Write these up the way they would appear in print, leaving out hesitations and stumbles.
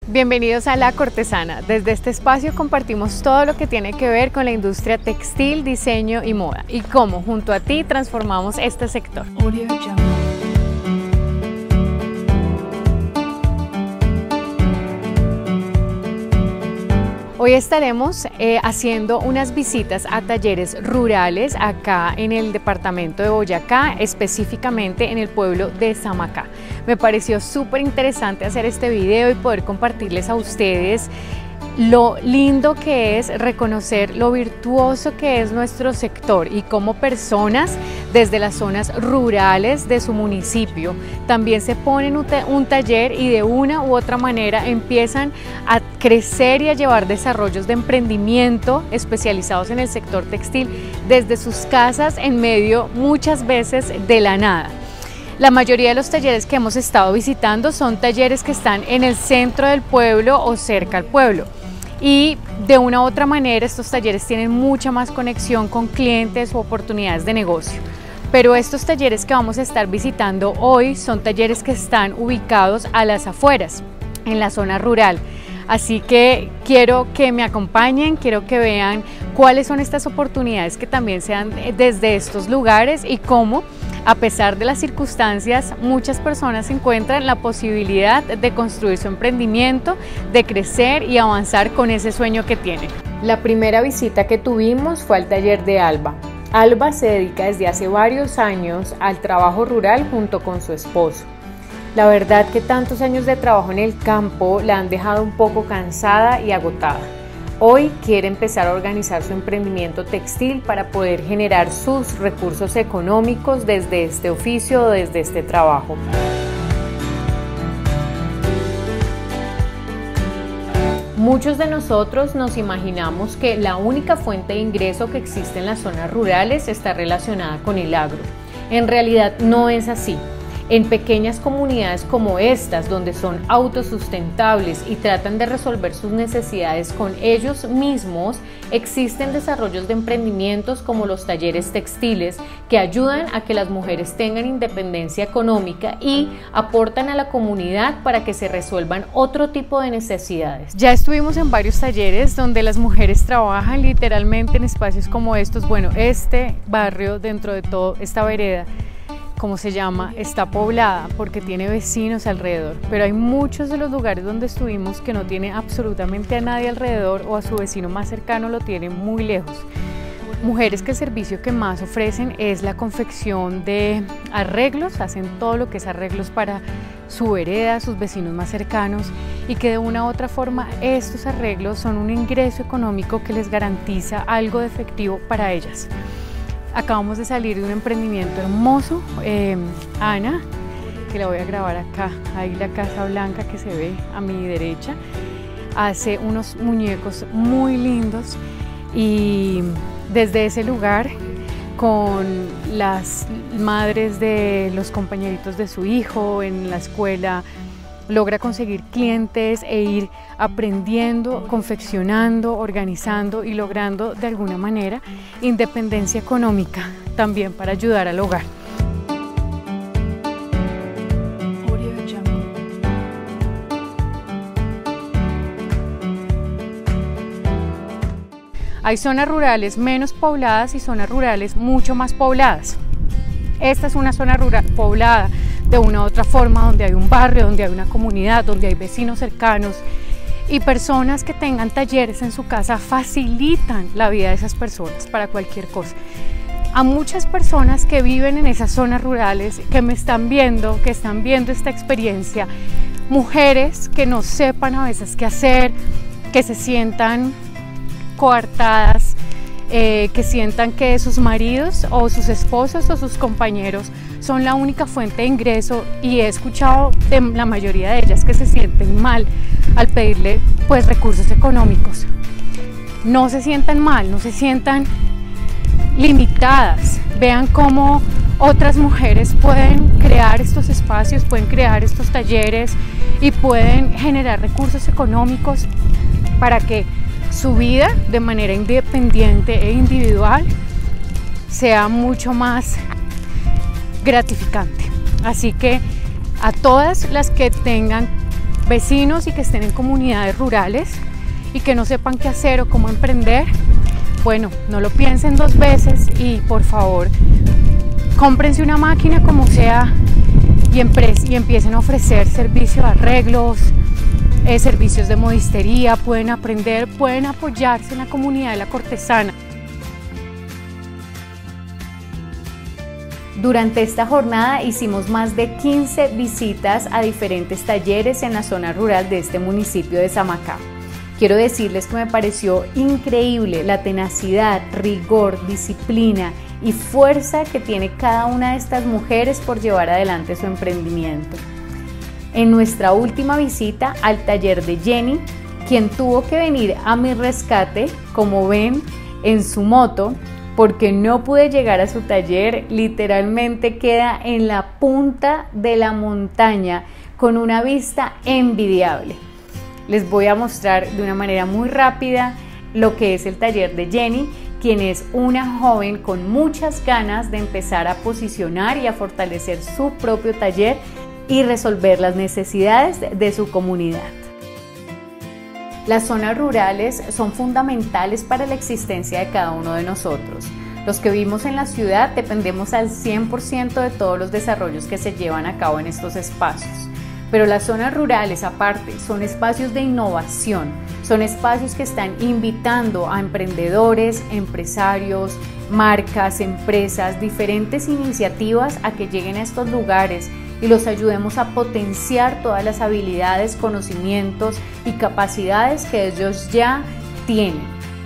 Bienvenidos a La Cortesana. Desde este espacio compartimos todo lo que tiene que ver con la industria textil, diseño y moda y cómo junto a ti transformamos este sector. Hoy estaremos haciendo unas visitas a talleres rurales acá en el departamento de Boyacá, específicamente en el pueblo de Samacá. Me pareció súper interesante hacer este video y poder compartirles a ustedes lo lindo que es reconocer lo virtuoso que es nuestro sector y cómo personas desde las zonas rurales de su municipio también se ponen un taller y de una u otra manera empiezan a crecer y a llevar desarrollos de emprendimiento especializados en el sector textil desde sus casas en medio muchas veces de la nada. La mayoría de los talleres que hemos estado visitando son talleres que están en el centro del pueblo o cerca al pueblo. Y de una u otra manera estos talleres tienen mucha más conexión con clientes o oportunidades de negocio. Pero estos talleres que vamos a estar visitando hoy son talleres que están ubicados a las afueras, en la zona rural. Así que quiero que me acompañen, quiero que vean cuáles son estas oportunidades que también se dan desde estos lugares y cómo, a pesar de las circunstancias, muchas personas encuentran la posibilidad de construir su emprendimiento, de crecer y avanzar con ese sueño que tienen. La primera visita que tuvimos fue al taller de Alba. Alba se dedica desde hace varios años al trabajo rural junto con su esposo. La verdad que tantos años de trabajo en el campo la han dejado un poco cansada y agotada. Hoy quiere empezar a organizar su emprendimiento textil para poder generar sus recursos económicos desde este oficio o desde este trabajo. Muchos de nosotros nos imaginamos que la única fuente de ingreso que existe en las zonas rurales está relacionada con el agro. En realidad no es así. En pequeñas comunidades como estas, donde son autosustentables y tratan de resolver sus necesidades con ellos mismos, existen desarrollos de emprendimientos como los talleres textiles que ayudan a que las mujeres tengan independencia económica y aportan a la comunidad para que se resuelvan otro tipo de necesidades. Ya estuvimos en varios talleres donde las mujeres trabajan literalmente en espacios como estos. Bueno, este barrio, dentro de todo, esta vereda, como se llama, está poblada porque tiene vecinos alrededor, pero hay muchos de los lugares donde estuvimos que no tiene absolutamente a nadie alrededor o a su vecino más cercano lo tiene muy lejos. Mujeres que el servicio que más ofrecen es la confección de arreglos, hacen todo lo que es arreglos para su vereda, sus vecinos más cercanos y que de una u otra forma estos arreglos son un ingreso económico que les garantiza algo de efectivo para ellas. Acabamos de salir de un emprendimiento hermoso, Ana, que la voy a grabar acá, ahí la Casa Blanca que se ve a mi derecha, hace unos muñecos muy lindos y desde ese lugar con las madres de los compañeritos de su hijo en la escuela, logra conseguir clientes e ir aprendiendo, confeccionando, organizando y logrando de alguna manera independencia económica también para ayudar al hogar. Hay zonas rurales menos pobladas y zonas rurales mucho más pobladas. Esta es una zona rural poblada de una u otra forma, donde hay un barrio, donde hay una comunidad, donde hay vecinos cercanos y personas que tengan talleres en su casa facilitan la vida de esas personas para cualquier cosa. A muchas personas que viven en esas zonas rurales, que me están viendo, que están viendo esta experiencia, mujeres que no sepan a veces qué hacer, que se sientan coartadas, que sientan que sus maridos o sus esposos o sus compañeros son la única fuente de ingreso y he escuchado de la mayoría de ellas que se sienten mal al pedirle pues recursos económicos. No se sientan mal, no se sientan limitadas, vean cómo otras mujeres pueden crear estos espacios, pueden crear estos talleres y pueden generar recursos económicos para que su vida de manera independiente e individual sea mucho más gratificante. Así que a todas las que tengan vecinos y que estén en comunidades rurales y que no sepan qué hacer o cómo emprender, bueno, no lo piensen dos veces y por favor, cómprense una máquina como sea y empiecen a ofrecer servicios de arreglos, servicios de modistería, pueden aprender, pueden apoyarse en la comunidad de La Cortesana. Durante esta jornada hicimos más de 15 visitas a diferentes talleres en la zona rural de este municipio de Samacá. Quiero decirles que me pareció increíble la tenacidad, rigor, disciplina y fuerza que tiene cada una de estas mujeres por llevar adelante su emprendimiento. En nuestra última visita al taller de Jenny, quien tuvo que venir a mi rescate, como ven, en su moto, porque no pude llegar a su taller, literalmente queda en la punta de la montaña con una vista envidiable. Les voy a mostrar de una manera muy rápida lo que es el taller de Jenny, quien es una joven con muchas ganas de empezar a posicionar y a fortalecer su propio taller y resolver las necesidades de su comunidad. Las zonas rurales son fundamentales para la existencia de cada uno de nosotros. Los que vivimos en la ciudad dependemos al 100% de todos los desarrollos que se llevan a cabo en estos espacios. Pero las zonas rurales, aparte, son espacios de innovación, son espacios que están invitando a emprendedores, empresarios, marcas, empresas, diferentes iniciativas a que lleguen a estos lugares y los ayudemos a potenciar todas las habilidades, conocimientos y capacidades que ellos ya tienen.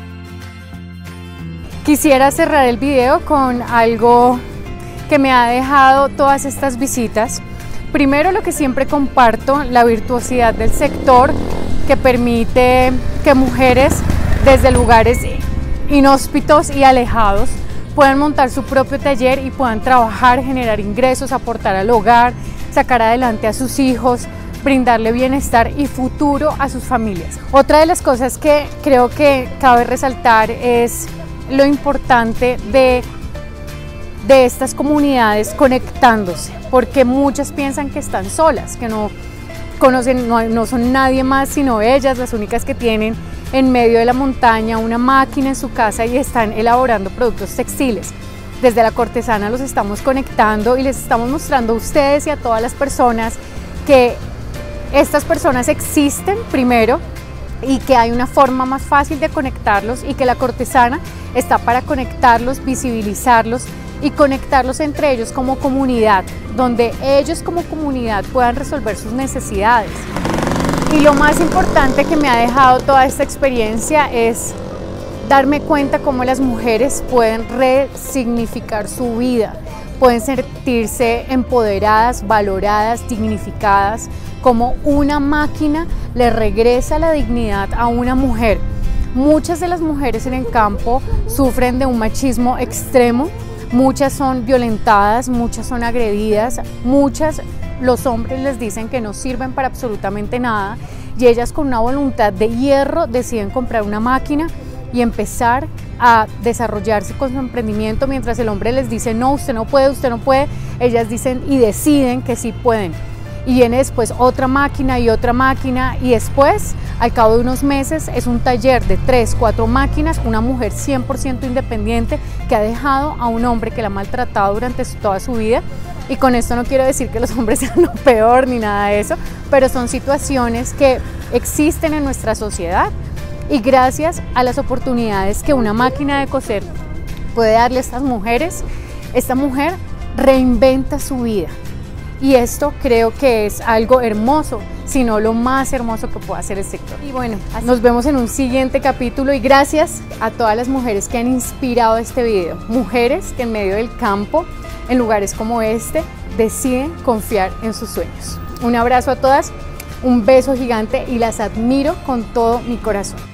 Quisiera cerrar el video con algo que me ha dejado todas estas visitas. Primero, lo que siempre comparto, la virtuosidad del sector que permite que mujeres desde lugares inhóspitos y alejados puedan montar su propio taller y puedan trabajar, generar ingresos, aportar al hogar, sacar adelante a sus hijos, brindarle bienestar y futuro a sus familias. Otra de las cosas que creo que cabe resaltar es lo importante de estas comunidades conectándose, porque muchas piensan que están solas, que no conocen, no son nadie más sino ellas, las únicas que tienen en medio de la montaña una máquina en su casa y están elaborando productos textiles. Desde La Cortesana los estamos conectando y les estamos mostrando a ustedes y a todas las personas que estas personas existen primero y que hay una forma más fácil de conectarlos y que La Cortesana está para conectarlos, visibilizarlos y conectarlos entre ellos como comunidad, donde ellos como comunidad puedan resolver sus necesidades. Y lo más importante que me ha dejado toda esta experiencia es darme cuenta cómo las mujeres pueden resignificar su vida, pueden sentirse empoderadas, valoradas, dignificadas, como una máquina le regresa la dignidad a una mujer. Muchas de las mujeres en el campo sufren de un machismo extremo, muchas son violentadas, muchas son agredidas, muchas los hombres les dicen que no sirven para absolutamente nada y ellas con una voluntad de hierro deciden comprar una máquina y empezar a desarrollarse con su emprendimiento, mientras el hombre les dice no, usted no puede, ellas dicen y deciden que sí pueden. Y viene después otra máquina y después, al cabo de unos meses, es un taller de 3, 4 máquinas, una mujer 100% independiente que ha dejado a un hombre que la ha maltratado durante toda su vida. Y con esto no quiero decir que los hombres sean lo peor ni nada de eso, pero son situaciones que existen en nuestra sociedad y gracias a las oportunidades que una máquina de coser puede darle a estas mujeres, esta mujer reinventa su vida. Y esto creo que es algo hermoso, si no lo más hermoso que puede hacer el sector. Y bueno, nos vemos en un siguiente capítulo y gracias a todas las mujeres que han inspirado este video. Mujeres que en medio del campo, en lugares como este, deciden confiar en sus sueños. Un abrazo a todas, un beso gigante y las admiro con todo mi corazón.